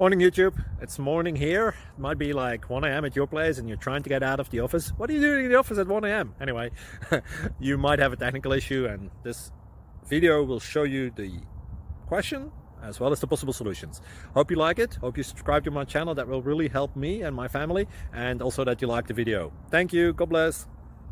Morning YouTube, it's morning here. It might be like 1 a.m. at your place and you're trying to get out of the office. What are you doing in the office at 1 a.m? Anyway, you might have a technical issue and this video will show you the question as well as the possible solutions. Hope you like it, hope you subscribe to my channel. That will really help me and my family, and also that you like the video. Thank you, God bless.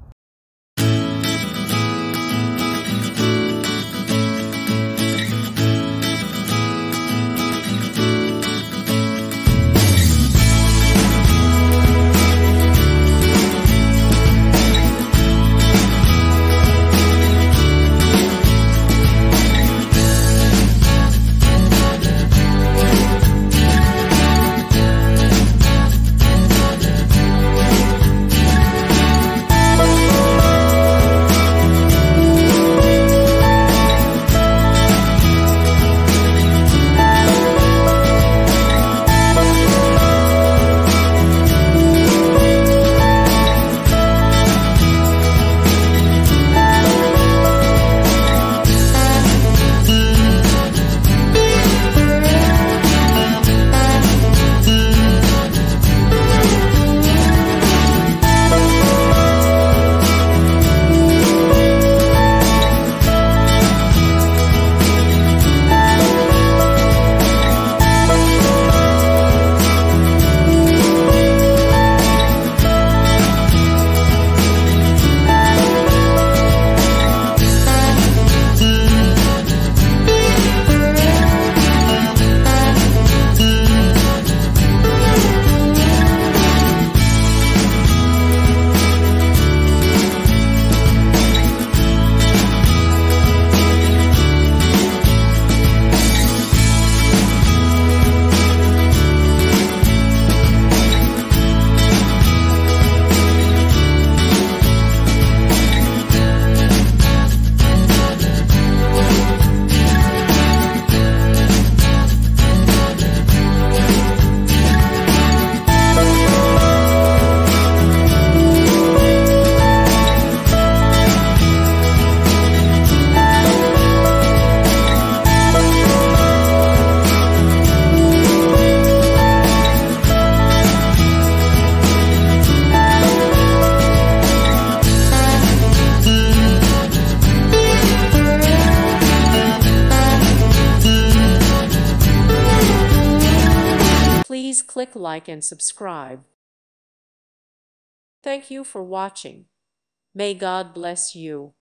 Please click like and subscribe. Thank you for watching. May God bless you.